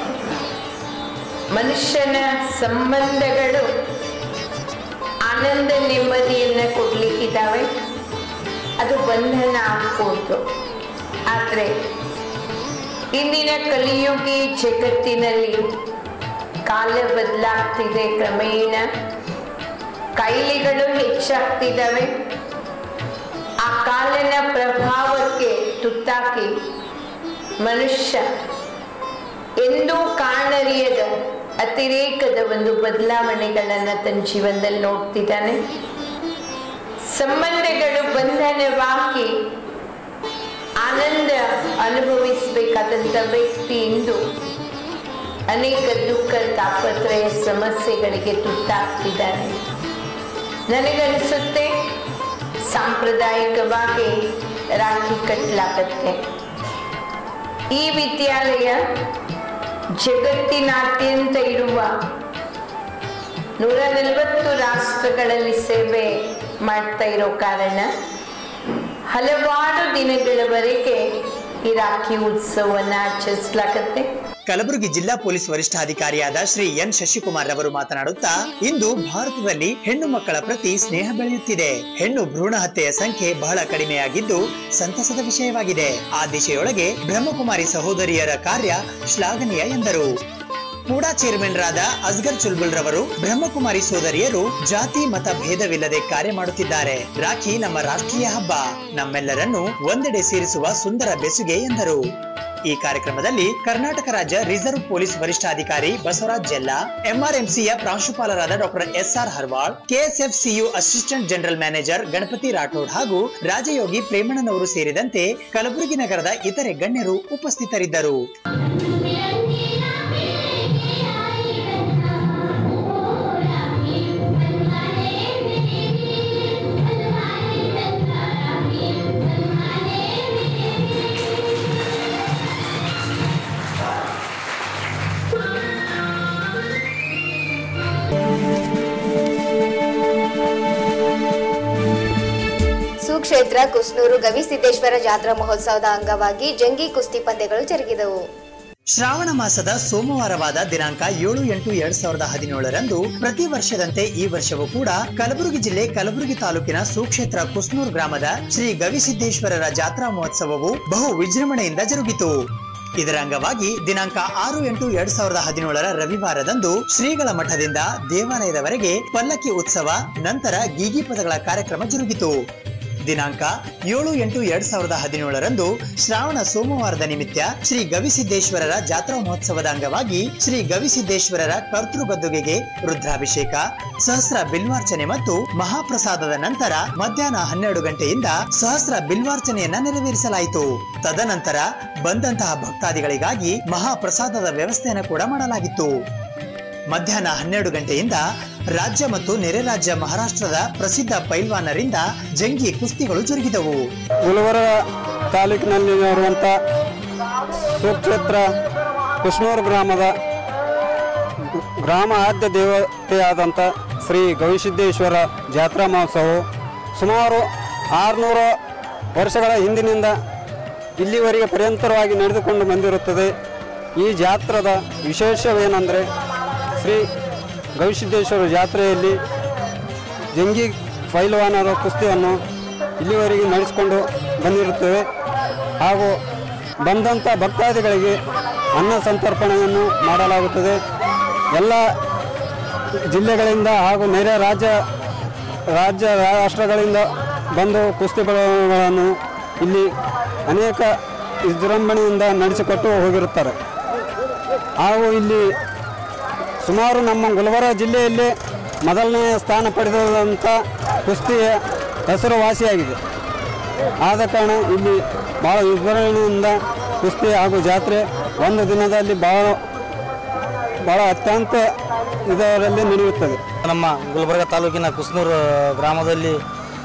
ಮನುಷ್ಯನ ಸಂಬಂಧಗಳು ಆನಂದ ನೆಮ್ಮದಿಯನ್ನು ಕೊಡ್ಲಿಕ್ಕಿದ್ದಾವೆ, ಅದು ಬಂಧನ ಆಗ್ಬೋದು. ಆದರೆ ಇಂದಿನ ಕಲಿಯುಗಿ ಜಗತ್ತಿನಲ್ಲಿ ಕಾಲ ಬದಲಾಗ್ತಿದೆ, ಕ್ರಮೇಣ ಕಾಯಿಲೆಗಳು ಹೆಚ್ಚಾಗ್ತಿದ್ದಾವೆ. ಆ ಕಾಲನ ಪ್ರಭಾವಕ್ಕೆ ತುತ್ತಾಗಿ ಮನುಷ್ಯ ಎಂದೂ ಕಾಣರಿಯದ ಅತಿರೇಕದ ಒಂದು ಬದಲಾವಣೆಗಳನ್ನು ತನ್ನ ಜೀವನದಲ್ಲಿ ನೋಡ್ತಿದ್ದಾನೆ. ಸಂಬಂಧಗಳು ಬಂಧನವಾಗಿ ಆನಂದ ಅನುಭವಿಸಬೇಕಾದಂಥ ವ್ಯಕ್ತಿ ಇಂದು ಅನೇಕ ದುಃಖ, ತಾಪತ್ರಯ, ಸಮಸ್ಯೆಗಳಿಗೆ ತುತ್ತಾಗ್ತಿದ್ದಾನೆ. ನನಗನ್ನಿಸುತ್ತೆ ಸಾಂಪ್ರದಾಯಿಕವಾಗಿ ರಾಖಿ ಕಟ್ಟಲಾಗತ್ತೆ. ಈ ವಿದ್ಯಾಲಯ ಜಗತ್ತಿನಾದ್ಯಂತ ಇರುವ ನೂರ ನಲವತ್ತು ರಾಷ್ಟ್ರಗಳಲ್ಲಿ ಸೇವೆ ಮಾಡ್ತಾ ಇರೋ ಕಾರಣ ಹಲವಾರು ದಿನಗಳವರೆಗೆ ಈ ರಾಖಿ ಉತ್ಸವವನ್ನು ಆಚರಿಸಲಾಗುತ್ತೆ. ಕಲಬುರಗಿ ಜಿಲ್ಲಾ ಪೊಲೀಸ್ ವರಿಷ್ಠಾಧಿಕಾರಿಯಾದ ಶ್ರೀ ಎನ್ ಶಶಿಕುಮಾರ್ ರವರು ಮಾತನಾಡುತ್ತಾ, ಇಂದು ಭಾರತದಲ್ಲಿ ಹೆಣ್ಣು ಮಕ್ಕಳ ಪ್ರತಿ ಸ್ನೇಹ ಬೆಳೆಯುತ್ತಿದೆ. ಹೆಣ್ಣು ಭ್ರೂಣ ಹತ್ಯೆಯ ಸಂಖ್ಯೆ ಬಹಳ ಕಡಿಮೆಯಾಗಿದ್ದು ಸಂತಸದ ವಿಷಯವಾಗಿದೆ. ಆ ದಿಶೆಯೊಳಗೆ ಬ್ರಹ್ಮಕುಮಾರಿ ಸಹೋದರಿಯರ ಕಾರ್ಯ ಶ್ಲಾಘನೀಯ ಎಂದರು. ಕೂಡ ಚೇರ್ಮನ್ ರಾದ ಅಸ್ಗರ್ ಚುಲ್ಬುಲ್ ರವರು ಬ್ರಹ್ಮಕುಮಾರಿ ಸೋದರಿಯರು ಜಾತಿ ಮತ ಭೇದವಿಲ್ಲದೆ ಕಾರ್ಯ ಮಾಡುತ್ತಿದ್ದಾರೆ. ರಾಖಿ ನಮ್ಮ ರಾಷ್ಟ್ರೀಯ ಹಬ್ಬ, ನಮ್ಮೆಲ್ಲರನ್ನು ಒಂದೆಡೆ ಸೇರಿಸುವ ಸುಂದರ ಬೆಸುಗೆ ಎಂದರು. ಈ ಕಾರ್ಯಕ್ರಮದಲ್ಲಿ ಕರ್ನಾಟಕ ರಾಜ್ಯ ರಿಸರ್ವ್ ಪೊಲೀಸ್ ವರಿಷ್ಠಾಧಿಕಾರಿ ಬಸವರಾಜ್ ಜೆಲ್ಲಾ, ಎಂಆರ್ಎಂಸಿಯ ಪ್ರಾಂಶುಪಾಲರಾದ ಡಾಕ್ಟರ್ ಎಸ್ ಆರ್ ಹರ್ವಾಳ್, ಕೆಎಸ್ಎಫ್ಸಿಯು assistant general manager Ganapati Rathod ಹಾಗೂ ರಾಜಯೋಗಿ ಪ್ರೇಮಣ್ಣನವರು ಸೇರಿದಂತೆ ಕಲಬುರಗಿ ನಗರದ ಇತರೆ ಗಣ್ಯರು ಉಪಸ್ಥಿತರಿದ್ದರು. ಸುಕ್ಷೇತ್ರ ಕುಸ್ನೂರು ಗವಿಸಿದ್ದೇಶ್ವರ ಜಾತ್ರಾ ಮಹೋತ್ಸವದ ಅಂಗವಾಗಿ ಜಂಗಿ ಕುಸ್ತಿ ಪಂದ್ಯಗಳು ಜರುಗಿದವು. ಶ್ರಾವಣ ಮಾಸದ ಸೋಮವಾರವಾದ ದಿನಾಂಕ ಏಳು ಎಂಟು ಎರಡ್ ಸಾವಿರದ ಹದಿನೇಳರಂದು ಪ್ರತಿ ವರ್ಷದಂತೆ ಈ ವರ್ಷವೂ ಕೂಡ ಕಲಬುರಗಿ ಜಿಲ್ಲೆ ಕಲಬುರಗಿ ತಾಲೂಕಿನ ಸುಕ್ಷೇತ್ರ ಕುಸ್ನೂರು ಗ್ರಾಮದ ಶ್ರೀ ಗವಿಸಿದ್ದೇಶ್ವರರ ಜಾತ್ರಾ ಮಹೋತ್ಸವವು ಬಹು ವಿಜೃಂಭಣೆಯಿಂದ ಜರುಗಿತು. ಇದರ ಅಂಗವಾಗಿ ದಿನಾಂಕ ಆರು ಎಂಟು ಎರಡ್ ಸಾವಿರದ ಹದಿನೇಳರ ರವಿವಾರದಂದು ಶ್ರೀಗಳ ಮಠದಿಂದ ದೇವಾಲಯದವರೆಗೆ ಪಲ್ಲಕ್ಕಿ ಉತ್ಸವ, ನಂತರ ಗೀಗಿ ಪದಗಳ ಕಾರ್ಯಕ್ರಮ ಜರುಗಿತು. ದಿನಾಂಕ ಏಳು ಎಂಟು ಎರಡ್ ಸಾವಿರದ ಹದಿನೇಳರಂದು ಶ್ರಾವಣ ಸೋಮವಾರದ ನಿಮಿತ್ತ ಶ್ರೀ ಗವಿಸಿದ್ದೇಶ್ವರರ ಜಾತ್ರಾ ಮಹೋತ್ಸವದ ಅಂಗವಾಗಿ ಶ್ರೀ ಗವಿಸಿದ್ದೇಶ್ವರರ ಕರ್ತೃಗದ್ದುಗೆಗೆ ರುದ್ರಾಭಿಷೇಕ, ಸಹಸ್ರ ಬಿಲ್ವಾರ್ಚನೆ ಮತ್ತು ಮಹಾಪ್ರಸಾದದ ನಂತರ ಮಧ್ಯಾಹ್ನ ಹನ್ನೆರಡು ಗಂಟೆಯಿಂದ ಸಹಸ್ರ ಬಿಲ್ವಾರ್ಚನೆಯನ್ನ ನೆರವೇರಿಸಲಾಯಿತು. ತದನಂತರ ಬಂದಂತಹ ಭಕ್ತಾದಿಗಳಿಗಾಗಿ ಮಹಾಪ್ರಸಾದದ ವ್ಯವಸ್ಥೆಯನ್ನು ಕೂಡ ಮಾಡಲಾಗಿತ್ತು. ಮಧ್ಯಾಹ್ನ ಹನ್ನೆರಡು ಗಂಟೆಯಿಂದ ರಾಜ್ಯ ಮತ್ತು ನೆರೆ ರಾಜ್ಯ ಮಹಾರಾಷ್ಟ್ರದ ಪ್ರಸಿದ್ಧ ಪೈಲ್ವಾನರಿಂದ ಜಂಗಿ ಕುಸ್ತಿಗಳು ಜರುಗಿದವು. ಗುಲ್ಬರ್ಗ ತಾಲೂಕಿನಲ್ಲಿ ಇರುವಂಥ ಸುಕ್ಷೇತ್ರ ಕುಷ್ಣೂರು ಗ್ರಾಮದ ಗ್ರಾಮ ಆದ್ಯ ದೇವತೆಯಾದಂಥ ಶ್ರೀ ಗವಿಸಿದ್ದೇಶ್ವರ ಜಾತ್ರಾ ಮಹೋತ್ಸವವು ಸುಮಾರು ಆರುನೂರು ವರ್ಷಗಳ ಹಿಂದಿನಿಂದ ಇಲ್ಲಿವರೆಗೆ ಪರ್ಯಂತರವಾಗಿ ನಡೆದುಕೊಂಡು ಬಂದಿರುತ್ತದೆ. ಈ ಜಾತ್ರದ ವಿಶೇಷವೇನೆಂದರೆ ಶ್ರೀ ಗವಿಸಿದ್ದೇಶ್ವರ ಜಾತ್ರೆಯಲ್ಲಿ ಜಂಗಿ ಪೈಲ್ವಾನರ ಕುಸ್ತಿಯನ್ನು ಇಲ್ಲಿವರೆಗೆ ನಡೆಸಿಕೊಂಡು ಬಂದಿರುತ್ತೇವೆ. ಹಾಗೂ ಬಂದಂಥ ಭಕ್ತಾದಿಗಳಿಗೆ ಅನ್ನ ಸಂತರ್ಪಣೆಯನ್ನು ಮಾಡಲಾಗುತ್ತದೆ. ಎಲ್ಲ ಜಿಲ್ಲೆಗಳಿಂದ ಹಾಗೂ ನೆರೆ ರಾಜ್ಯ ರಾಜ್ಯ ರಾಷ್ಟ್ರಗಳಿಂದ ಬಂದು ಕುಸ್ತಿಗಳನ್ನು ಇಲ್ಲಿ ಅನೇಕ ವಿಜೃಂಭಣೆಯಿಂದ ನಡೆಸಿಕೊಟ್ಟು ಹೋಗಿರುತ್ತಾರೆ. ಹಾಗೂ ಇಲ್ಲಿ ಸುಮಾರು ನಮ್ಮ ಗುಲ್ಬರ್ಗ ಜಿಲ್ಲೆಯಲ್ಲಿ ಮೊದಲನೇ ಸ್ಥಾನ ಪಡೆದಂಥ ಕುಸ್ತಿಯ ಹೆಸರುವಾಸಿಯಾಗಿದೆ. ಆದ ಕಾರಣ ಇಲ್ಲಿ ಭಾಳ ವಿಜೃಂಭಣೆಯಿಂದ ಕುಸ್ತಿ ಹಾಗೂ ಜಾತ್ರೆ ಒಂದು ದಿನದಲ್ಲಿ ಭಾಳ ಭಾಳ ಅತ್ಯಂತ ಇದರಲ್ಲಿ ನಡೆಯುತ್ತದೆ. ನಮ್ಮ ಗುಲ್ಬರ್ಗ ತಾಲೂಕಿನ ಕುಸ್ನೂರು ಗ್ರಾಮದಲ್ಲಿ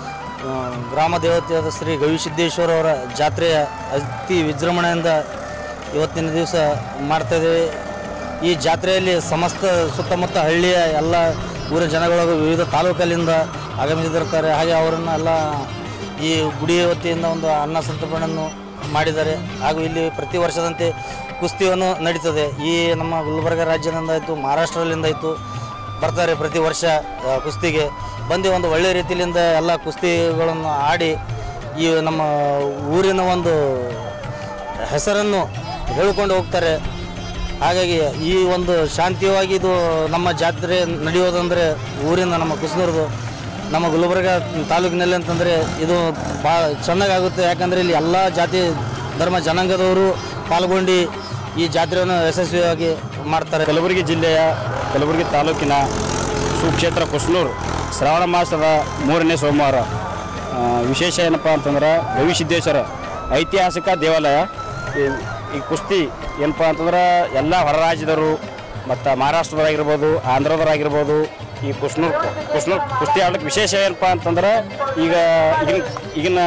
ಗ್ರಾಮ ದೇವತೆಯಾದ ಶ್ರೀ ಗವಿಸಿದ್ದೇಶ್ವರ ಅವರ ಜಾತ್ರೆಯ ಅತಿ ವಿಜೃಂಭಣೆಯಿಂದ ಇವತ್ತಿನ ದಿವಸ ಮಾಡ್ತಾಯಿದ್ದೇವೆ. ಈ ಜಾತ್ರೆಯಲ್ಲಿ ಸಮಸ್ತ ಸುತ್ತಮುತ್ತ ಹಳ್ಳಿಯ ಎಲ್ಲ ಊರಿನ ಜನಗಳು ವಿವಿಧ ತಾಲೂಕಲ್ಲಿಂದ ಆಗಮಿಸಿದಿರ್ತಾರೆ. ಹಾಗೆ ಅವರನ್ನು ಎಲ್ಲ ಈ ಗುಡಿಯ ವತಿಯಿಂದ ಒಂದು ಅನ್ನ ಸಂತರ್ಪಣೆಯನ್ನು ಮಾಡಿದ್ದಾರೆ. ಹಾಗೂ ಇಲ್ಲಿ ಪ್ರತಿ ವರ್ಷದಂತೆ ಕುಸ್ತಿಯನ್ನು ನಡೀತದೆ. ಈ ನಮ್ಮ ಗುಲ್ಬರ್ಗ ರಾಜ್ಯದಿಂದ ಆಯಿತು, ಮಹಾರಾಷ್ಟ್ರದಿಂದ ಆಯಿತು ಬರ್ತಾರೆ ಪ್ರತಿ ವರ್ಷ ಕುಸ್ತಿಗೆ ಬಂದು ಒಂದು ಒಳ್ಳೆಯ ರೀತಿಯಿಂದ ಎಲ್ಲ ಕುಸ್ತಿಗಳನ್ನು ಆಡಿ ಈ ನಮ್ಮ ಊರಿನ ಒಂದು ಹೆಸರನ್ನು ಹೇಳಿಕೊಂಡು ಹೋಗ್ತಾರೆ. ಹಾಗಾಗಿ ಈ ಒಂದು ಶಾಂತಿಯುವಾಗಿ ಇದು ನಮ್ಮ ಜಾತ್ರೆ ನಡೆಯೋದಂದರೆ ಊರಿನ ನಮ್ಮ ಕುಸ್ನೂರ್ದು ನಮ್ಮ ಗುಲ್ಬರ್ಗ ತಾಲೂಕಿನಲ್ಲಿ ಅಂತಂದರೆ ಇದು ಭಾಳ ಚೆನ್ನಾಗಾಗುತ್ತೆ. ಯಾಕಂದರೆ ಇಲ್ಲಿ ಎಲ್ಲ ಜಾತಿ ಧರ್ಮ ಜನಾಂಗದವರು ಪಾಲ್ಗೊಂಡು ಈ ಜಾತ್ರೆಯನ್ನು ಯಶಸ್ವಿಯಾಗಿ ಮಾಡ್ತಾರೆ. ಕಲಬುರಗಿ ಜಿಲ್ಲೆಯ ಕಲಬುರಗಿ ತಾಲೂಕಿನ ಸುಕ್ಷೇತ್ರ ಕುಷ್ಣೂರು ಶ್ರಾವಣ ಮಾಸದ ಮೂರನೇ ಸೋಮವಾರ ವಿಶೇಷ ಏನಪ್ಪ ಅಂತಂದ್ರೆ ಗವಿಸಿದ್ದೇಶ್ವರ ಐತಿಹಾಸಿಕ ದೇವಾಲಯ. ಈ ಕುಸ್ತಿ ಏನಪ್ಪ ಅಂತಂದ್ರೆ ಎಲ್ಲ ಹೊರ ರಾಜ್ಯದವರು ಮತ್ತು ಮಹಾರಾಷ್ಟ್ರದಾಗಿರ್ಬೋದು, ಆಂಧ್ರದವರಾಗಿರ್ಬೋದು ಈ ಕುಷ್ಣೂರು ಕುಷ್ಣೂರು ಕುಸ್ತಿ ಆಡೋಕ್ಕೆ ವಿಶೇಷ ಏನಪ್ಪ ಅಂತಂದ್ರೆ ಈಗ ಈಗಿನ ಈಗಿನ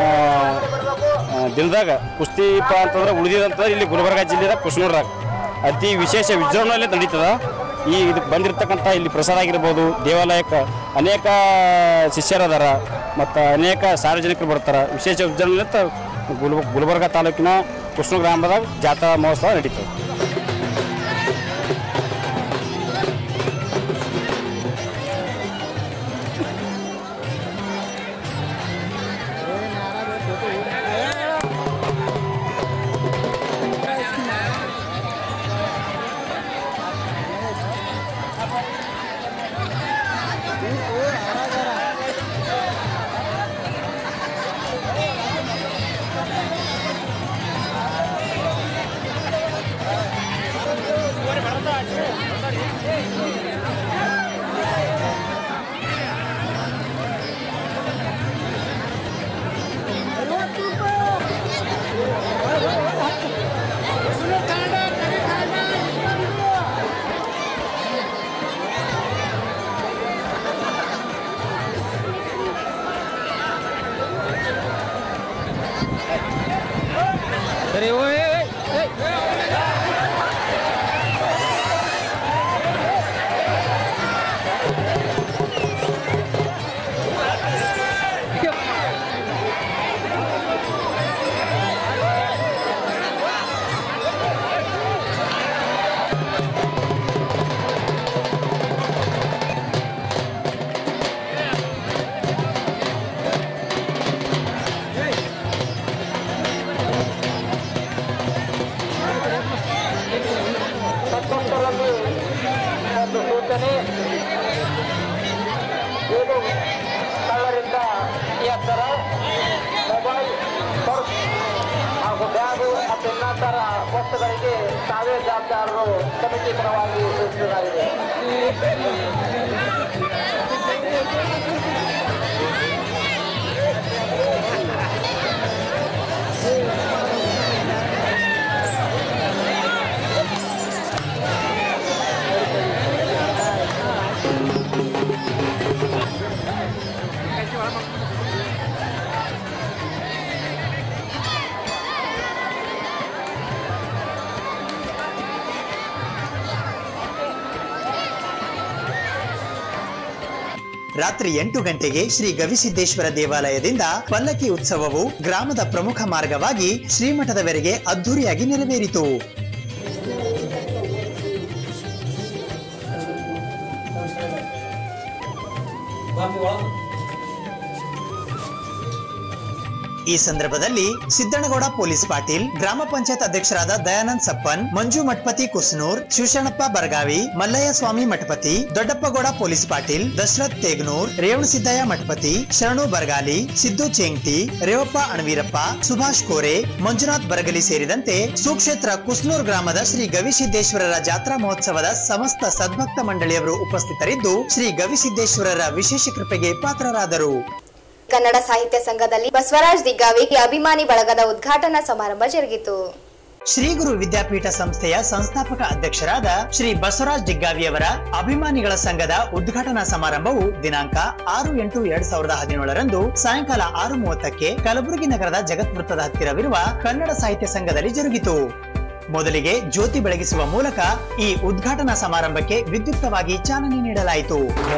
ದಿನದಾಗ ಕುಸ್ತಿಪ್ಪ ಅಂತಂದ್ರೆ ಉಳಿದಿದಂತಂದ್ರೆ ಇಲ್ಲಿ ಗುಲ್ಬರ್ಗ ಜಿಲ್ಲೆಯ ಕುಷ್ಣೂರಾಗ ಅತಿ ವಿಶೇಷ ವಿಜೃಂಭಣೆಯಲ್ಲಿ ನಡೀತದೆ. ಈ ಇದಕ್ಕೆ ಬಂದಿರತಕ್ಕಂಥ ಇಲ್ಲಿ ಪ್ರಸಾದ ಆಗಿರ್ಬೋದು, ದೇವಾಲಯಕ್ಕೆ ಅನೇಕ ಶಿಷ್ಯರದಾರ ಮತ್ತು ಅನೇಕ ಸಾರ್ವಜನಿಕರು ಬರ್ತಾರೆ. ವಿಶೇಷ ವಿಜೃಂಭಣೆ ಗುಲ್ ಗುಲ್ಬರ್ಗ ತಾಲೂಕಿನ ಕುಷ್ಣ ಗ್ರಾಮದಾಗ ಜಾತ್ರಾ ಮಹೋತ್ಸವ ನಡೀತದೆ. ಕಳ್ಳರಿಂದ ಎತ್ತರ ಮೊಬೈಲ್ ಪರ್ಸ್ ಹಾಗೂ ಬ್ಯಾಗು ಮತ್ತು ಇನ್ನಿತರ ವಸ್ತುಗಳಿಗೆ ತಾವೇ ಜವಾಬ್ದಾರರು ಸಮಿತಿ ಪರವಾಗಿ ಸೂಚಿಸಲಾಗಿದೆ. ರಾತ್ರಿ ಎಂಟು ಗಂಟೆಗೆ ಶ್ರೀ ಗವಿಸಿದ್ದೇಶ್ವರ ದೇವಾಲಯದಿಂದ ಪಲ್ಲಕ್ಕಿ ಉತ್ಸವವು ಗ್ರಾಮದ ಪ್ರಮುಖ ಮಾರ್ಗವಾಗಿ ಶ್ರೀಮಠದವರೆಗೆ ಅದ್ದೂರಿಯಾಗಿ ನೆರವೇರಿತು. ಈ ಸಂದರ್ಭದಲ್ಲಿ ಸಿದ್ದನಗೌಡ ಪೊಲೀಸ್ ಪಾಟೀಲ್, ಗ್ರಾಮ ಪಂಚಾಯತ್ ಅಧ್ಯಕ್ಷರಾದ ದಯಾನಂದ್ ಸಪ್ಪನ್, ಮಂಜು ಮಠಪತಿ ಕುಸ್ನೂರ್, ಶಿವಶರಣಪ್ಪ ಬರಗಾವಿ, ಮಲ್ಲಯ್ಯ ಸ್ವಾಮಿ ಮಠಪತಿ, ದೊಡ್ಡಪ್ಪಗೌಡ ಪೊಲೀಸ್ ಪಾಟೀಲ್, ದಶರಥ್ ತೇಗನೂರ್, ರೇವಣಸಿದ್ದಯ್ಯ ಮಠಪತಿ, ಶರಣು ಬರಗಾಲಿ, ಸಿದ್ದು ಚೇಂಗ್ಟಿ, ರೇವಪ್ಪ ಅಣವೀರಪ್ಪ, ಸುಭಾಷ್ ಕೋರೆ, ಮಂಜುನಾಥ್ ಬರಗಲಿ ಸೇರಿದಂತೆ ಸುಕ್ಷೇತ್ರ ಕುಸ್ನೂರ್ ಗ್ರಾಮದ ಶ್ರೀ ಗವಿಸಿದ್ದೇಶ್ವರರ ಜಾತ್ರಾ ಮಹೋತ್ಸವದ ಸಮಸ್ತ ಸದ್ಭಕ್ತ ಮಂಡಳಿಯವರು ಉಪಸ್ಥಿತರಿದ್ದು ಶ್ರೀ ಗವಿಸಿದ್ದೇಶ್ವರರ ವಿಶೇಷ ಕೃಪೆಗೆ ಪಾತ್ರರಾದರು. ಕನ್ನಡ ಸಾಹಿತ್ಯ ಸಂಘದಲ್ಲಿ ಬಸವರಾಜ್ ದಿಗ್ಗಾವಿ ಅಭಿಮಾನಿ ಬಳಗದ ಉದ್ಘಾಟನಾ ಸಮಾರಂಭ ಜರುಗಿತು. ಶ್ರೀ ಗುರು ವಿದ್ಯಾಪೀಠ ಸಂಸ್ಥೆಯ ಸಂಸ್ಥಾಪಕ ಅಧ್ಯಕ್ಷರಾದ ಶ್ರೀ ಬಸವರಾಜ್ ದಿಗ್ಗಾವಿಯವರ ಅಭಿಮಾನಿಗಳ ಸಂಘದ ಉದ್ಘಾಟನಾ ಸಮಾರಂಭವು ದಿನಾಂಕ ಆರು ಎಂಟು ಎರಡ್ ಸಾವಿರದ ಹದಿನೇಳರಂದು ಸಾಯಂಕಾಲ ಆರು ಮೂವತ್ತಕ್ಕೆ ಕಲಬುರಗಿ ನಗರದ ಜಗತ್ ವೃತ್ತದ ಹತ್ತಿರವಿರುವ ಕನ್ನಡ ಸಾಹಿತ್ಯ ಸಂಘದಲ್ಲಿ ಜರುಗಿತು. ಮೊದಲಿಗೆ ಜ್ಯೋತಿ ಬೆಳಗಿಸುವ ಮೂಲಕ ಈ ಉದ್ಘಾಟನಾ ಸಮಾರಂಭಕ್ಕೆ ವಿದ್ಯುಕ್ತವಾಗಿ ಚಾಲನೆ ನೀಡಲಾಯಿತು.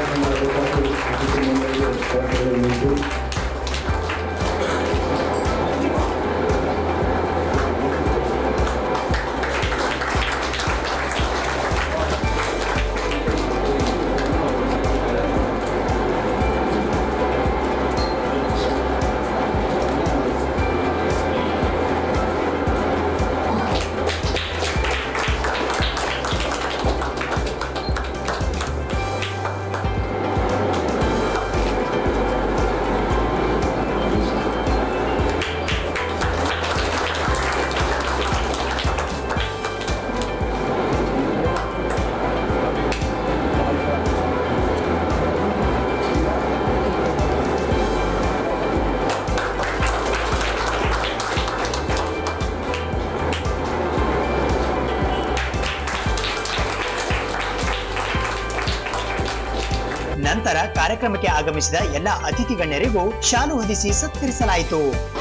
ನಂತರ ಕಾರ್ಯಕ್ರಮಕ್ಕೆ ಆಗಮಿಸಿದ ಎಲ್ಲ ಅತಿಥಿ ಗಣ್ಯರಿಗೂ ಶಾಲು ಹೊದಿಸಿ ಸತ್ಕರಿಸಲಾಯಿತು.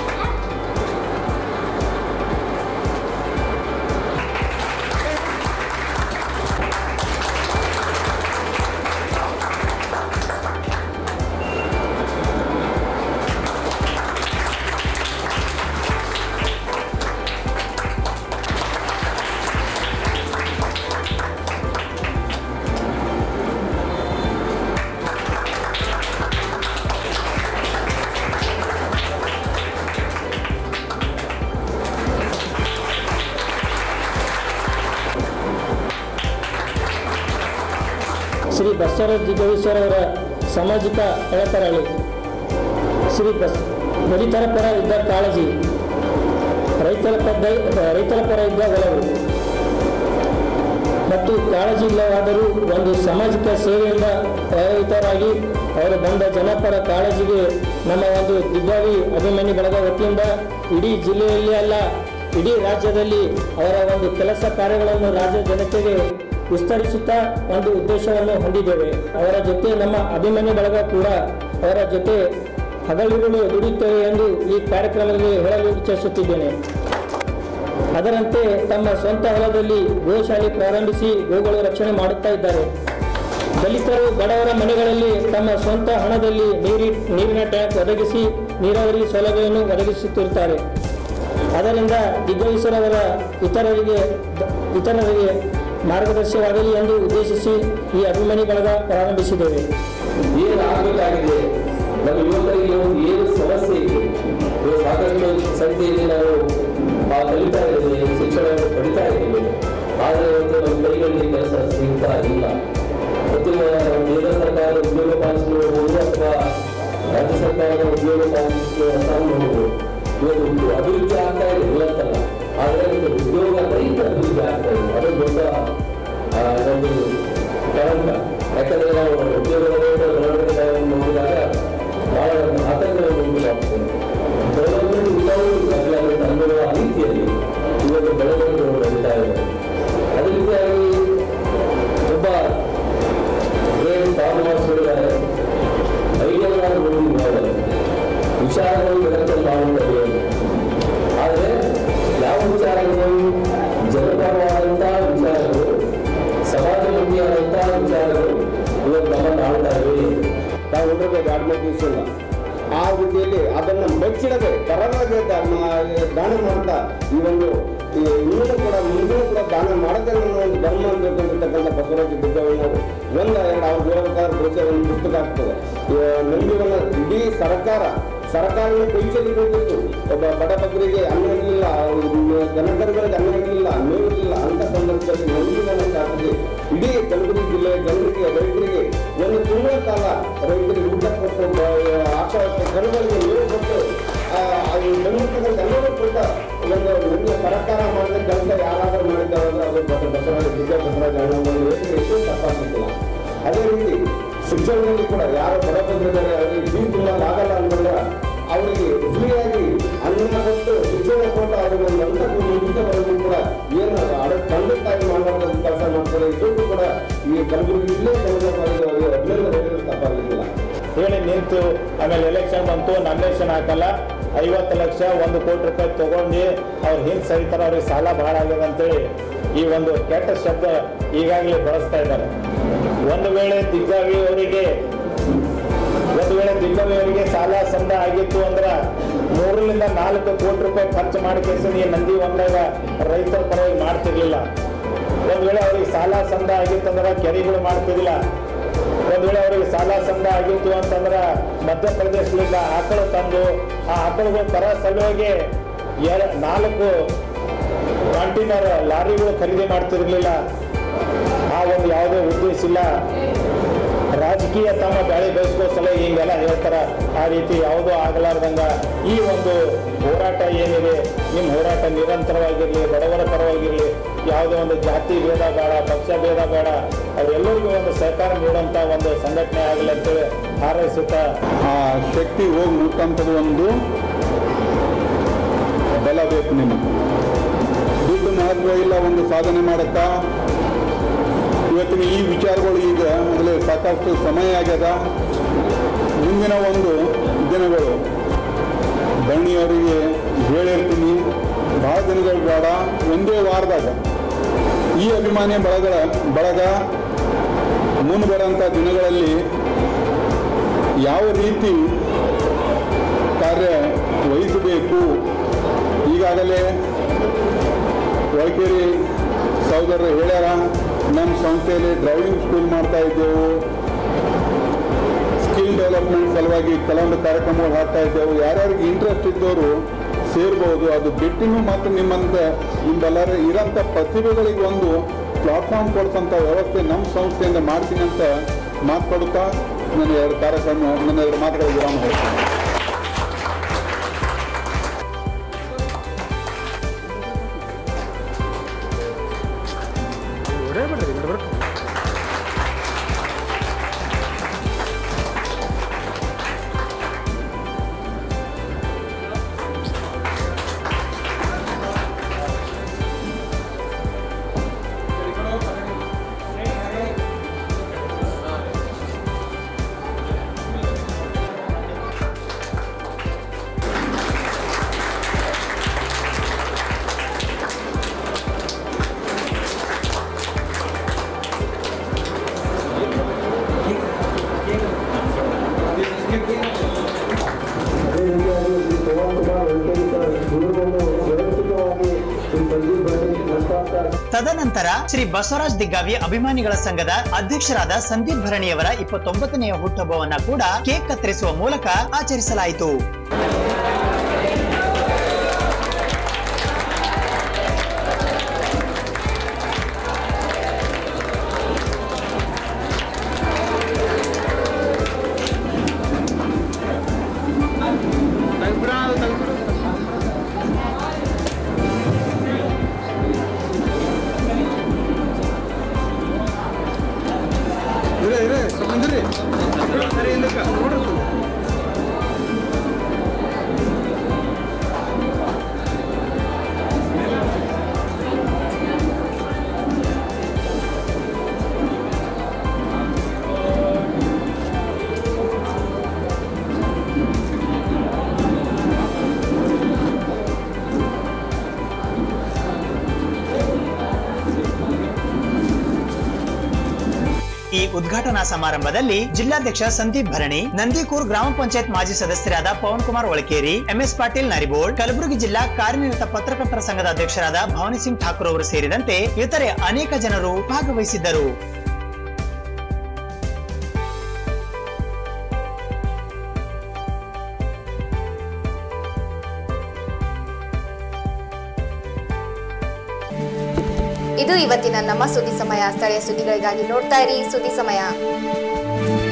ಶ್ರೀ ಬಸವರಾಜ್ ದಿಗ್ಗಾವಿಯವರ ಸಾಮಾಜಿಕ ಎಳತರಳಿ, ಶ್ರೀ ಬಸ್ ದಲಿತರ ಪರ ಇದ್ದ ಕಾಳಜಿ, ರೈತರ ಪದ ರೈತರ ಪರ ಇದ್ದ ಒಲವು ಮತ್ತು ಕಾಳಜಿ ಇಲ್ಲವಾದರೂ ಒಂದು ಸಾಮಾಜಿಕ ಸೇವೆಯಿಂದ ಪ್ರಭಾವಿತರಾಗಿ ಅವರು ಬಂದ ಜನಪರ ಕಾಳಜಿಗೆ ನಮ್ಮ ಒಂದು ದಿಗ್ಗಾವಿ ಅಭಿಮಾನಿ ಬಳಗ ವತಿಯಿಂದ ಇಡೀ ಜಿಲ್ಲೆಯಲ್ಲಿ ಅಲ್ಲ ಇಡೀ ರಾಜ್ಯದಲ್ಲಿ ಅವರ ಒಂದು ಕೆಲಸ ಕಾರ್ಯಗಳನ್ನು ರಾಜ್ಯ ಜನತೆಗೆ ವಿಸ್ತರಿಸುತ್ತಾ ಒಂದು ಉದ್ದೇಶವನ್ನು ಹೊಂದಿದ್ದೇವೆ. ಅವರ ಜೊತೆ ನಮ್ಮ ಅಭಿಮಾನಿ ಬಳಗ ಕೂಡ ಅವರ ಜೊತೆ ಹಗಲಿರುಳು ದುಡಿಯುತ್ತೇವೆ ಎಂದು ಈ ಕಾರ್ಯಕ್ರಮದಲ್ಲಿ ಹೇಳಲು ಇಚ್ಛಿಸುತ್ತಿದ್ದೇನೆ. ಅದರಂತೆ ತಮ್ಮ ಸ್ವಂತ ಹೊಲದಲ್ಲಿ ಗೋಶಾಲೆ ಪ್ರಾರಂಭಿಸಿ ಗೋಗಳು ರಕ್ಷಣೆ ಮಾಡುತ್ತಾ ಇದ್ದಾರೆ. ದಲಿತರು ಬಡವರ ಮನೆಗಳಲ್ಲಿ ತಮ್ಮ ಸ್ವಂತ ಹಣದಲ್ಲಿ ನೀರಿ ನೀರಿನ ಟ್ಯಾಂಕ್ ಒದಗಿಸಿ ನೀರಾವರಿ ಸೌಲಭ್ಯವನ್ನು ಒದಗಿಸುತ್ತಿರುತ್ತಾರೆ. ಅದರಿಂದ ದಿಗ್ಗಾವಿಯವರ ಇತರರಿಗೆ ಇತರರಿಗೆ ಮಾರ್ಗದರ್ಶನವಾಗಲಿ ಎಂದು ಉದ್ದೇಶಿಸಿ ಈ ಅಭಿಮಾನಿ ಬಳಗ ಪ್ರಾರಂಭಿಸಿದ್ದೇವೆ. ಏನಾಗಬೇಕಾಗಿದೆ, ನಮ್ಮ ಯುವಕರಿಗೆ ಏನು ಸಮಸ್ಯೆ ಇದೆ, ಸಾಕಷ್ಟು ಸಂಖ್ಯೆಯಲ್ಲಿ ನಾವು ಕಲಿತಾ ಇದ್ದೇವೆ, ಶಿಕ್ಷಣವನ್ನು ಪಡಿತಾ ಇದ್ದೇವೆ. ಆದರೆ ಇವತ್ತು ನಮ್ಮ ಕೈಗಳಲ್ಲಿ ಕೆಲಸ ಸಿಗ್ತಾ ಇಲ್ಲ. ಉತ್ತಮ ಕೇಂದ್ರ ಸರ್ಕಾರದ ಉದ್ಯೋಗ ಪಾಲಿಸುವವರು ಅಥವಾ ರಾಜ್ಯ ಸರ್ಕಾರದ ಉದ್ಯೋಗ ಪಾಲಿಸುವವರು ಇವತ್ತು ಅಭಿವೃದ್ಧಿ ಆಗ್ತಾ ಇದೆ ಇವತ್ತಲ್ಲ. ಆದರೆ ಉದ್ಯೋಗ ರೈತ ಅಭಿವೃದ್ಧಿ ಆಗ್ತಾ ಇದೆ. ಅದು ದೊಡ್ಡ ಒಂದು ಕಳಂಕ. ಯಾಕಂದ್ರೆ ನಾವು ಉದ್ಯೋಗ ಬೆಳವಣಿಗೆ ನೋಡಿದಾಗ ಬಹಳ ಆತಂಕವನ್ನು ಉಂಟುಮಾಡ್ತೇವೆ. ಡೆವಲಪ್ಮೆಂಟ್ ವಿತೌಟ್ ಅನ್ನುವ ರೀತಿಯಲ್ಲಿ ಇವತ್ತು ಬೆಳವಣಿಗೆಗಳು ನಡೀತಾ ಇದೆ. ಅದೇ ರೀತಿಯಾಗಿ ಒಬ್ಬ ಗ್ರೇಟ್ ಫಾರ್ಮರ್ಸ್ ಐಡಿಯಾಗಳನ್ನು ನೋಡಿದ್ವಿ ನಾವು. ವಿಚಾರಗಳು ಎಲೆಕ್ಷನ್ ಮಾಡುತ್ತವೆ. ಆದರೆ ಯಾವ ವಿಚಾರಗಳು ಜನಪರವಾದಂತಹ ವಿಚಾರಗಳು, ಸಮಾಜಮುಖಿಯಾದಂತಹ ವಿಚಾರಗಳು ಇವತ್ತು ನಮ್ಮನ್ನು ಆಳ್ತಾ ಇವೆ. ನಾವು ಹುಡುಗ ಎರಡು ದಿವಸ ಇಲ್ಲ ಆ ರೀತಿಯಲ್ಲಿ ಅದನ್ನು ಮೆಚ್ಚಿಡದೆ ತರವಾಗಿ ದಾನ ಮಾಡ್ತಾ ಈ ಒಂದು ಇನ್ನೂ ಕೂಡ ಮುಂದೂ ಕೂಡ ದಾನ ಮಾಡದೆ ನನ್ನ ಒಂದು ಧರ್ಮ ಅಂತಕ್ಕಂಥ ಬಸವರಾಜ ದಿಗ್ಗವಿನವರು ಒಂದು ಎರಡು ಅವ್ರು ಹೇಳ್ಬೇಕಾದ್ರೆ ಬಹುಶಃ ಒಂದು ಪುಸ್ತಕ ಆಗ್ತದೆ. ನಂಬಿವನ್ನ ಇಡೀ ಸರ್ಕಾರ ಸರ್ಕಾರವನ್ನು ಕೈಚೆಲ್ಲಿ ಹೋಗಿತ್ತು. ಒಬ್ಬ ಬಡಬಗರಿಗೆ ಅನ್ನ ಇರಲಿಲ್ಲ, ಜನಕರುಗಳಿಗೆ ಅನ್ನ ಇರಲಿಲ್ಲ, ಮೇವು ಇರಲಿಲ್ಲ ಅಂತ ಸಂದರ್ಭದಲ್ಲಿ ನಂಬಿವನ್ನ ಸ್ಥಾಪಿಸಿ ಇಡೀ ಕಲಬುರಗಿ ಜಿಲ್ಲೆಯ ಜನರಿಗೆ ರೈತರಿಗೆ ಒಂದು ತಿಂಗಳ ಕಾಲ ರೈತರಿಗೆ ಊಟ ಕೊಟ್ಟು ಆಟ ಕರುಗಳಿಗೆ ಮೇವು ಕೊಟ್ಟು ಬೆಂಗಳೂರು ಎಲ್ಲರೂ ಕೂಡ ಒಂದು ಒಂದು ಸರ್ಕಾರ ಮಾಡಿದ ಕೆಲಸ ಯಾರಾದರೂ ಮಾಡಿದ್ದಾರೆ ಅಂದ್ರೆ ಅದು ಬಸವರಾಜ ದಿಗ್ಗ ಬಸವರಾಜ ಅಣ್ಣನ ಎಷ್ಟು ತಪ್ಪಾಗ್ತಿಲ್ಲ. ಅದೇ ರೀತಿ ಶಿಕ್ಷಣದಲ್ಲಿ ಕೂಡ ಯಾರು ಬಡಬಗ್ರಿದ್ದಾರೆ ಅವರಿಗೆ ಫೀಸ್ ತುಂಬಲು ಆಗಲ್ಲ ಅಂತಂದ್ರೆ ಅವರಿಗೆ ಫ್ರೀಯಾಗಿ ಅನ್ನ ಕೊಟ್ಟು ಶಿಕ್ಷಣ ಕೊಟ್ಟು ಅವರಿಗೆ ಒಂದು ಅಂತ ಮುಂಚಿತವರೆಗೂ ಕೂಡ ಏನು ಅಡ ತಂದೆ ತಾಯಿ ಮಾಡುವಂಥ ಕೆಲಸ ಮಾಡ್ತಾರೆ. ಇದಕ್ಕೂ ಕೂಡ ಈ ಕಲಬುರಗಿ ಜಿಲ್ಲೆ ಕನ್ನಡ ಕಾಲೇಜು ಅವರಿಗೆ ಅಭಿನಂದನೆ ತಪ್ಪಾಗಲಿಲ್ಲ. ಹೇಳಿ ನಿಂತು ಆಮೇಲೆ ಎಲೆಕ್ಷನ್ ಬಂತು, ನಾಮಿನೇಷನ್ ಹಾಕಲ್ಲ, ಐವತ್ತು ಲಕ್ಷ ಒಂದು ಕೋಟಿ ರೂಪಾಯಿ ತಗೊಂಡು ಅವ್ರು ಹಿಂದೆ ಸರಿತಾರೆ, ಅವ್ರಿಗೆ ಸಾಲ ಭಾಳ ಆಗಿದೆ ಅಂತೇಳಿ ಈ ಒಂದು ಕೆಟ್ಟ ಶಬ್ದ ಈಗಾಗಲೇ ಬಳಸ್ತಾ ಇದ್ದಾರೆ. ಒಂದು ವೇಳೆ ದಿಗ್ಗವಿ ಅವರಿಗೆ ಒಂದು ವೇಳೆ ದಿಗ್ಗವಿ ಅವರಿಗೆ ಸಾಲ ಸಂದ ಆಗಿತ್ತು ಅಂದ್ರೆ ಮೂರರಿಂದ ನಾಲ್ಕು ಕೋಟಿ ರೂಪಾಯಿ ಖರ್ಚು ಮಾಡಿ ಕೇಸ ಈ ನಂದಿ ಒಂದಾಗ ರೈತರ ಪರವಾಗಿ ಮಾಡ್ತಿರ್ಲಿಲ್ಲ. ಒಂದು ವೇಳೆ ಅವ್ರಿಗೆ ಸಾಲ ಸಂದ ಆಗಿತ್ತು ಅಂದ್ರೆ ಕೆರೆಗಳು ಮಾಡ್ತಿರ್ಲಿಲ್ಲ. ಒಂದು ವೇಳೆ ಅವರಿಗೆ ಸಾಲ ಸಂದ ಆಗಿತ್ತು ಅಂತಂದ್ರೆ ಮಧ್ಯಪ್ರದೇಶದಿಂದ ಆಕಳು ತಂದು ಆ ಆಕಳುಗಳು ತರ ಸಲುವಾಗಿ ಎರ ನಾಲ್ಕು ಕಂಟೈನರ್ ಲಾರಿಗಳು ಖರೀದಿ ಮಾಡ್ತಿರ್ಲಿಲ್ಲ. ಆ ಒಂದು ಯಾವುದೇ ಉದ್ದೇಶ ಇಲ್ಲ. ರಾಜಕೀಯ ತಮ್ಮ ಬ್ಯಾಳಿ ಬಯಸ್ಕೋ ಸಲ ಹಿಂಗೆಲ್ಲ ಹೇಳ್ತಾರ. ಆ ರೀತಿ ಯಾವುದೂ ಆಗಲಾರ್ದಂಗ ಈ ಒಂದು ಹೋರಾಟ ಏನಿದೆ, ನಿಮ್ಮ ಹೋರಾಟ ನಿರಂತರವಾಗಿರಲಿ, ಬಡವರ ಪರವಾಗಿರಲಿ, ಯಾವುದೇ ಒಂದು ಜಾತಿ ಭೇದ ಬೇಡ, ಪಕ್ಷ ಭೇದ ಬೇಡ, ಅವರೆಲ್ಲರಿಗೂ ಒಂದು ಸಹಕಾರ ನೀಡುವಂಥ ಒಂದು ಸಂಘಟನೆ ಆಗಲಿ ಅಂತೇಳಿ ಹಾರೈಸುತ್ತಾ ಆ ಶಕ್ತಿ ಹೋಗಿ ಮುಟ್ಟಂಥದ್ದು ಒಂದು ಬಲ ಬೇಕು. ನಿಮಗೆ ದುಡ್ಡು ಮಹತ್ವ ಇಲ್ಲ ಒಂದು ಸಾಧನೆ ಮಾಡತ್ತಾ. ಇವತ್ತಿನ ಈ ವಿಚಾರಗಳು ಈಗ ಅದರಲ್ಲಿ ಸಾಕಷ್ಟು ಸಮಯ ಆಗ್ಯದ. ಮುಂದಿನ ಒಂದು ದಿನಗಳು ಧರಣಿಯವರಿಗೆ ಹೇಳಿರ್ತೀನಿ, ಭಾಳ ದಿನಗಳು ಬೇಡ, ಒಂದೇ ವಾರದಾಗ ಈ ಅಭಿಮಾನಿ ಬಳಗಳ ಬಳಗ ಮುಂದೆ ಬರೋಂಥ ದಿನಗಳಲ್ಲಿ ಯಾವ ರೀತಿ ಕಾರ್ಯ ವಹಿಸಬೇಕು. ಈಗಾಗಲೇ ವೈಖರಿ ಸಹೋದರರು ಹೇಳ್ಯಾರ, ನಮ್ಮ ಸಂಸ್ಥೆಯಲ್ಲಿ ಡ್ರೈವಿಂಗ್ ಸ್ಕೂಲ್ ಮಾಡ್ತಾ ಇದ್ದೆವು, ಸ್ಕಿಲ್ ಡೆವಲಪ್ಮೆಂಟ್ ಸಲುವಾಗಿ ಕೆಲವೊಂದು ಕಾರ್ಯಕ್ರಮಗಳು ಹಾಕ್ತಾ ಇದ್ದೆವು. ಯಾರ್ಯಾರಿಗೆ ಇಂಟ್ರೆಸ್ಟ್ ಇದ್ದವರು ಸೇರ್ಬೋದು. ಅದು ಬಿಟ್ಟಿನೂ ಮತ್ತು ನಿಮ್ಮಂತ ನಿಮ್ಮೆಲ್ಲರ ಇರೋಂಥ ಪ್ರತಿಭೆಗಳಿಗೆ ಒಂದು ಪ್ಲಾಟ್ಫಾರ್ಮ್ ಕೊಡ್ತಂಥ ವ್ಯವಸ್ಥೆ ನಮ್ಮ ಸಂಸ್ಥೆಯಿಂದ ಮಾಡ್ತೀನಿ ಅಂತ ಮಾತುಕೊಡುತ್ತಾ ನನ್ನ ಎರಡು ಕಾರ್ಯಕ್ರಮ ನನ್ನ ಎರಡು ಮಾತುಗಳ ವಿರಾಮ ಹೇಳ್ತೀನಿ. ತದನಂತರ ಶ್ರೀ ಬಸವರಾಜ್ ದಿಗ್ಗಾವಿ ಅಭಿಮಾನಿಗಳ ಸಂಘದ ಅಧ್ಯಕ್ಷರಾದ ಸಂದೀಪ್ ಭರಣಿಯವರ ಇಪ್ಪತ್ತೊಂಬತ್ತನೆಯ ಹುಟ್ಟುಹಬ್ಬವನ್ನ ಕೂಡ ಕೇಕ್ ಕತ್ತರಿಸುವ ಮೂಲಕ ಆಚರಿಸಲಾಯಿತು. ಉದ್ಘಾಟನಾ ಸಮಾರಂಭದಲ್ಲಿ ಜಿಲ್ಲಾಧ್ಯಕ್ಷ ಸಂದೀಪ್ ಭರಣಿ, ನಂದಿಕೂರ್ ಗ್ರಾಮ ಪಂಚಾಯತ್ ಮಾಜಿ ಸದಸ್ಯರಾದ ಪವನ್ ಕುಮಾರ್ ಒಳಕೇರಿ, ಎಂಎಸ್ ಪಾಟೀಲ್ ನರಿಬೋಳ್, ಕಲಬುರಗಿ ಜಿಲ್ಲಾ ಕಾರ್ಯನಿರತ ಪತ್ರಕರ್ತರ ಸಂಘದ ಅಧ್ಯಕ್ಷರಾದ ಭವಾನಿ ಸಿಂಗ್ ಠಾಕೂರ್ ಅವರು ಸೇರಿದಂತೆ ಇತರೆ ಅನೇಕ ಜನರು ಭಾಗವಹಿಸಿದ್ದರು. ಇದು ಇವತ್ತಿನ ನಮ್ಮ ಸುದ್ದಿ ಸಮಯ. ಸ್ಥಳೀಯ ಸುದ್ದಿಗಳಿಗಾಗಿ ನೋಡ್ತಾ ಇರಿ ಸುದ್ದಿ ಸಮಯ.